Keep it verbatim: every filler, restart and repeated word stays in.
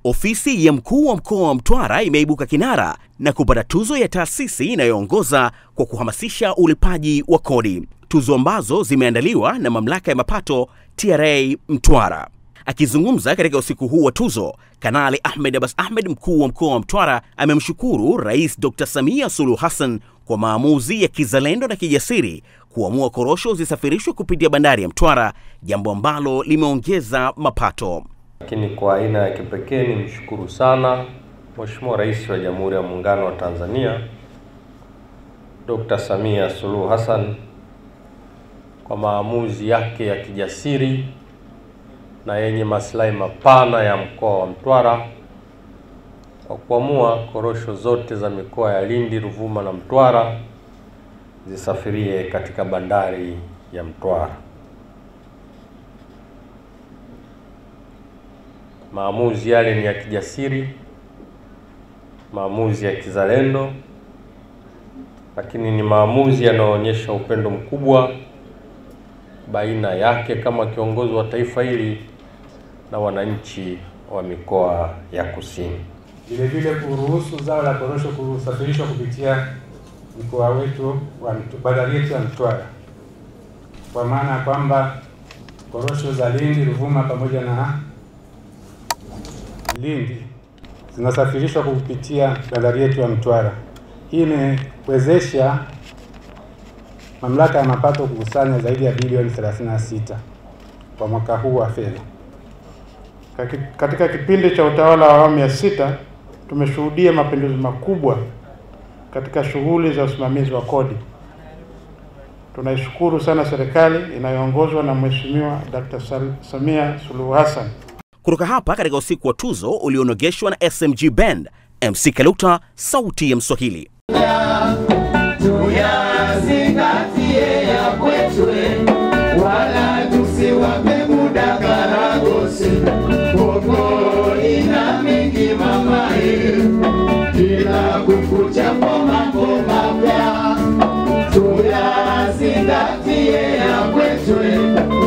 Ofisi ya mkuu wa mkoa wa Mtwara imeibuka kinara na kupata tuzo ya taasisi inayoongoza kwa kuhamasisha ulipaji wa kodi. Tuzo ambazo zimeandaliwa na mamlaka ya mapato T R A Mtwara. Akizungumza katika usiku huu wa tuzo, Kanali Ahmed Abbas Ahmed, mkuu wa mkoa wa Mtwara, amemshukuru Rais Dokta Samia Suluhu Hassan kwa maamuzi ya kizalendo na kijasiri kuamua korosho zisafirishwe kupitia bandari ya Mtwara, jambo ambalo limeongeza mapato. Lakini kwa aina ya kipekee ni mshukuru sana Mheshimiwa Rais wa Jamhuri ya Muungano wa Tanzania Dokta Samia Suluhu Hassan kwa maamuzi yake ya kijasiri na yenye maslahi mapana ya mkoa wa Mtwara kwa kuamua korosho zote za mikoa ya Lindi, Ruvuma na Mtwara zisafirie katika bandari ya Mtwara. Maamuzi yale ni ya kijasiri, maamuzi ya kizalendo, lakini ni maamuzi yanayoonyesha upendo mkubwa baina yake kama kiongozi wa taifa hili na wananchi wa mikoa ya kusini. Vile vile kuruhusu zao la korosho kusafirishwa kupitia mkoa wetu wa bandari yetu ya Mtwara, kwa maana kwamba korosho za Lindi, Ruvuma pamoja na Lindi zinasafirishwa kupitia bandari yetu ya Mtwara. Hii imewezesha mamlaka ya mapato kukusanya zaidi ya bilioni thelathini na sita kwa mwaka huu wa fedha. Katika kipindi cha utawala wa awamu ya sita tumeshuhudia mapinduzi makubwa katika shughuli za usimamizi wa kodi. Tunaishukuru sana serikali inayoongozwa na Mheshimiwa Dokta Samia Suluhu Hassan. Kutoka hapa katika usiku wa tuzo ulionogeshwa na S M G Band, M C Kaluta, sauti ya Mswahili. Tuyazingatie ya kwetu, wala tusiwape muda karagosi. Koko ina mengi mama, kila kukucha mambo mapya. Tuyazingatie ya kwetu.